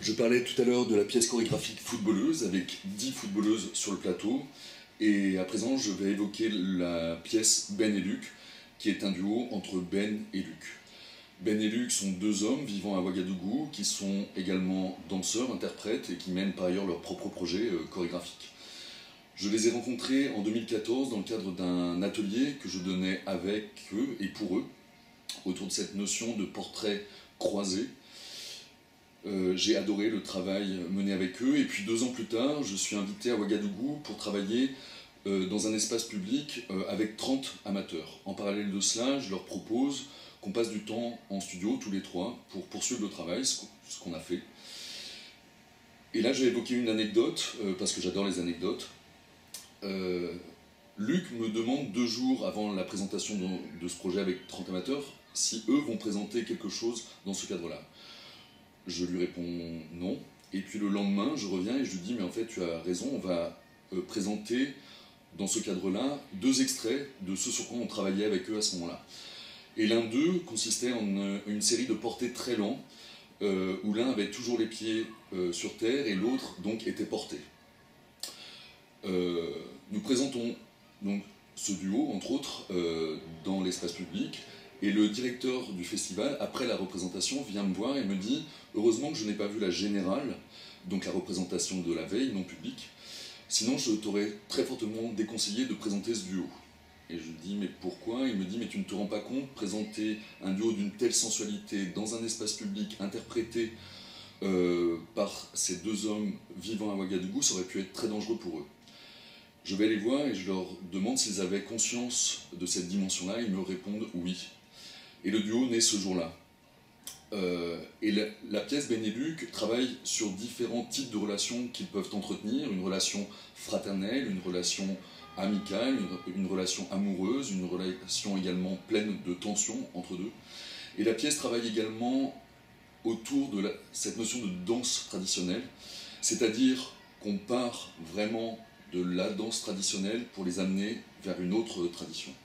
Je parlais tout à l'heure de la pièce chorégraphique footballeuse avec 10 footballeuses sur le plateau. Et à présent, je vais évoquer la pièce Ben et Luc, qui est un duo entre Ben et Luc. Ben et Luc sont deux hommes vivant à Ouagadougou, qui sont également danseurs, interprètes et qui mènent par ailleurs leur propre projet chorégraphique. Je les ai rencontrés en 2014 dans le cadre d'un atelier que je donnais avec eux et pour eux, autour de cette notion de portrait croisé. J'ai adoré le travail mené avec eux, et puis 2 ans plus tard, je suis invité à Ouagadougou pour travailler dans un espace public avec 30 amateurs. En parallèle de cela, je leur propose qu'on passe du temps en studio, tous les trois, pour poursuivre le travail, ce qu'on a fait. Et là, j'ai évoqué une anecdote, parce que j'adore les anecdotes. Luc me demande 2 jours avant la présentation de ce projet avec 30 amateurs, si eux vont présenter quelque chose dans ce cadre-là. Je lui réponds non, et puis le lendemain, je reviens et je lui dis « mais en fait, tu as raison, on va présenter dans ce cadre-là 2 extraits de ce sur quoi on travaillait avec eux à ce moment-là. » Et l'un d'eux consistait en une série de portés très lents, où l'un avait toujours les pieds sur terre et l'autre donc était porté. Nous présentons donc ce duo, entre autres, dans l'espace public, et le directeur du festival, après la représentation, vient me voir et me dit « Heureusement que je n'ai pas vu la générale, donc la représentation de la veille, non publique, sinon je t'aurais très fortement déconseillé de présenter ce duo. » Et je lui dis « Mais pourquoi ?» Il me dit « Mais tu ne te rends pas compte, présenter un duo d'une telle sensualité dans un espace public, interprété par ces 2 hommes vivant à Ouagadougou, ça aurait pu être très dangereux pour eux. » Je vais les voir et je leur demande s'ils avaient conscience de cette dimension-là. Ils me répondent « Oui ». Et le duo naît ce jour-là. Et la pièce Ben et Luc travaille sur différents types de relations qu'ils peuvent entretenir, une relation fraternelle, une relation amicale, une relation amoureuse, une relation également pleine de tensions entre deux. Et la pièce travaille également autour de cette notion de danse traditionnelle, c'est-à-dire qu'on part vraiment de la danse traditionnelle pour les amener vers une autre tradition.